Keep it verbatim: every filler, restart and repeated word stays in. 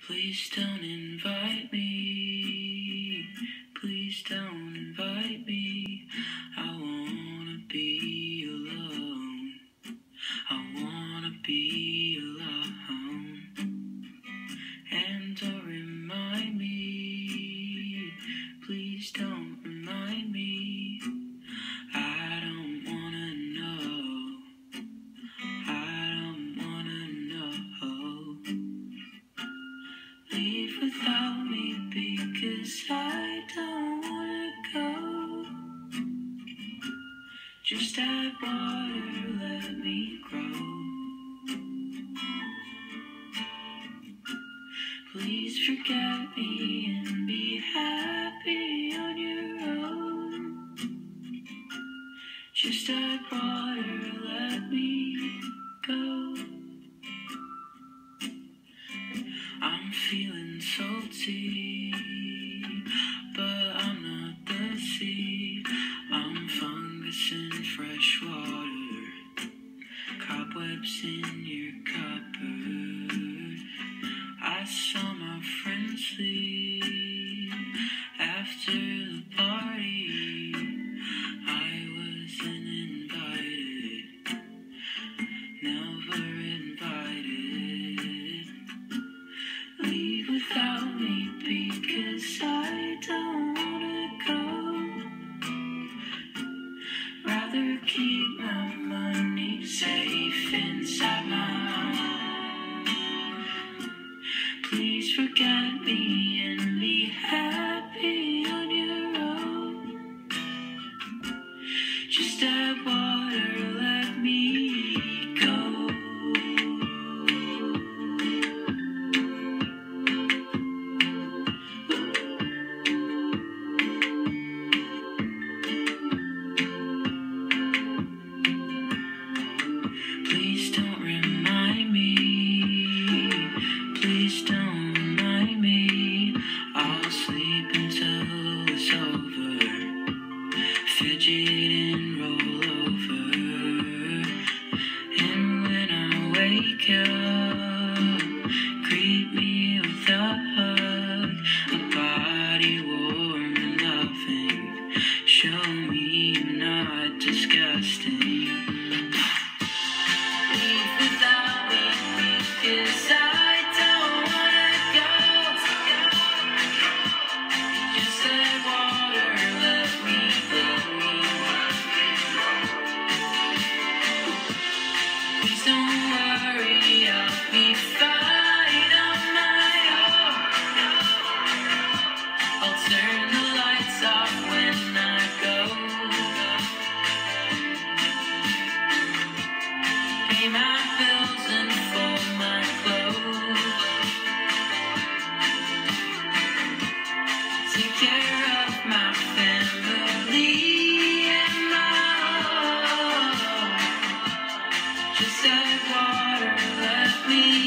Please don't invite me. Please don't invite me. I wanna be alone. I wanna be alone. And don't remind me. Please don't remind me. I don't wanna know. I don't wanna know. Leave without me because I don't wanna go. Just add water, let me grow. Please forget me and be happy on your own. Just add water, let me go. I'm feeling salty, but I'm not the sea. I'm fungus in fresh water, cobwebs in your cupboard. I saw my friends leave after the party. I wasn't invited, never invited. Leave without me because I don't wanna go. Rather keep my money safe inside my home. Please forget me and be happy on your own. Just add water, let me go. Please don't remind me. Please don't remind me. I'll sleep until it's over. Fidget and roll over. And when I wake up, greet me with a hug. A body warm and loving. Show me you're not disgusting. Leave without me because I don't wanna go. Just add water, let me go. Please don't worry, I'll be fine on my own. I'll turn the lights off when I go. Pay my bills and fold my clothes. Take care of my family and my home. Just add water, let me